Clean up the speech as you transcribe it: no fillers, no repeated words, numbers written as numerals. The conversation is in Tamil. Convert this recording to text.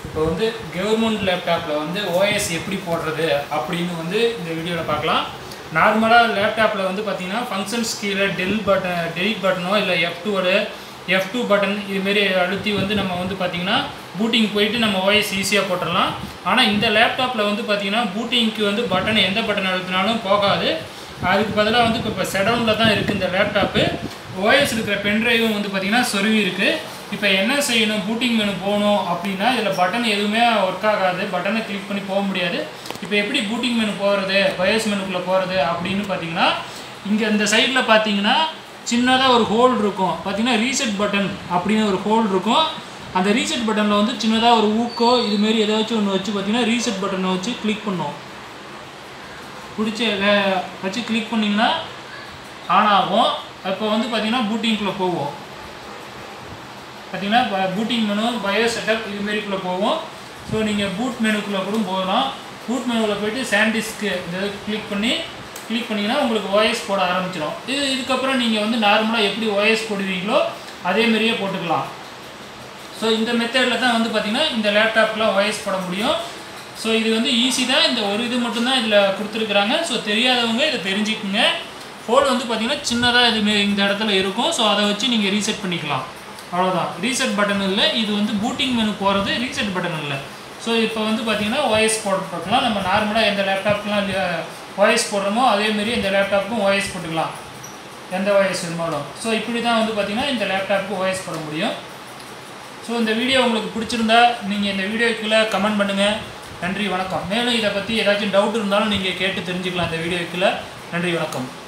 இப்போ வந்து கவர்மெண்ட் லேப்டாப்பில் வந்து ஓஎஸ் எப்படி போடுறது அப்படின்னு வந்து இந்த வீடியோவில் பார்க்கலாம். நார்மலாக லேப்டாப்பில் வந்து பார்த்திங்கன்னா ஃபங்க்ஷன்ஸ் கீழே டெலிட் பட்டனோ இல்லை F2 பட்டன் இதுமாரி அழுத்தி வந்து நம்ம வந்து பார்த்திங்கன்னா பூட்டிங் போயிட்டு நம்ம ஓஎஸ் ஈஸியாக போட்டுடலாம். ஆனால் இந்த லேப்டாப்பில் வந்து பார்த்திங்கன்னா பூட்டிங்க்கு வந்து பட்டன் எந்த பட்டன் அழுத்தினாலும் போகாது. அதுக்கு பதிலாக வந்து இப்போ ஷட்டவுனில் தான் இருக்குது இந்த லேப்டாப்பு. ஓஎஸ் இருக்கிற பென்ட்ரைவும் வந்து பார்த்திங்கன்னா சொருவி இருக்குது. இப்போ என்ன செய்யணும், பூட்டிங் மெனு போகணும் அப்படின்னா இதில் பட்டன் எதுவுமே ஒர்க் ஆகாது, பட்டனை கிளிக் பண்ணி போக முடியாது. இப்போ எப்படி பூட்டிங் மெனு போகிறது, பயோஸ் மெனுக்குள்ளே போகிறது அப்படின்னு பார்த்தீங்கன்னா இங்கே இந்த சைடில் பார்த்தீங்கன்னா சின்னதாக ஒரு ஹோல் இருக்கும். பார்த்தீங்கன்னா ரீசெட் பட்டன் அப்படின்னு ஒரு ஹோல் இருக்கும். அந்த ரீசெட் பட்டனில் வந்து சின்னதாக ஒரு ஊக்கோ இதுமாரி ஏதாச்சும் ஒன்று வச்சு பார்த்தீங்கன்னா ரீசெட் பட்டனை வச்சு கிளிக் பண்ணோம். பிடிச்ச வச்சு கிளிக் பண்ணிங்கன்னா ஆன் ஆகும். இப்போ வந்து பார்த்திங்கன்னா பூட்டிங்குள்ளே போவோம். பார்த்திங்கன்னா பூட்டிங் மெனு பயோ செட்டப் இதுமாரிக்குள்ளே போவோம். ஸோ நீங்கள் பூட் மெனுக்குள்ளே கூட போகலாம். பூட் மெனுவில் போய்ட்டு சாண்டிஸ்க்கு இந்த கிளிக் பண்ணிங்கன்னா உங்களுக்கு ஓஎஸ் போட ஆரம்பிச்சிடும். இதுக்கப்புறம் நீங்கள் வந்து நார்மலாக எப்படி ஓஎஸ் போடுவீங்களோ அதேமாரியே போட்டுக்கலாம். ஸோ இந்த மெத்தடில் தான் வந்து பார்த்திங்கன்னா இந்த லேப்டாப்பில் ஓஎஸ் போட முடியும். ஸோ இது வந்து ஈஸி தான். இந்த ஒரு இது மட்டும்தான் இதில் கொடுத்துருக்குறாங்க. ஸோ தெரியாதவங்க இதை தெரிஞ்சுக்குங்க. ஹோல் வந்து பார்த்திங்கன்னா சின்னதாக இதுமாரி இந்த இடத்துல இருக்கும். ஸோ அதை வச்சு நீங்கள் ரீசெட் பண்ணிக்கலாம். அவ்வளோதான். ரீசெட் பட்டன் இல்லை, இது வந்து பூட்டிங் மெனு போகிறது, ரீசெட் பட்டன் இல்லை. ஸோ இப்போ வந்து பார்த்திங்கன்னா ஓஎஸ் போட்டுக்கலாம். நம்ம நார்மலாக எந்த லேப்டாப்லாம் ஓஎஸ் போடுறோமோ அதேமாரி இந்த லேப்டாப்புக்கும் ஓஎஸ் போட்டுக்கலாம், எந்த ஓஎஸ் இருந்தாலும். ஸோ இப்படி தான் வந்து பார்த்திங்கன்னா இந்த லேப்டாப்புக்கு ஓஎஸ் போட முடியும். ஸோ இந்த வீடியோ உங்களுக்கு பிடிச்சிருந்தா நீங்கள் இந்த வீடியோக்குள்ளே கமெண்ட் பண்ணுங்கள். நன்றி, வணக்கம். மேலும் இதை பற்றி ஏதாச்சும் டவுட் இருந்தாலும் நீங்கள் கேட்டு தெரிஞ்சுக்கலாம் இந்த வீடியோக்குள்ளே. நன்றி, வணக்கம்.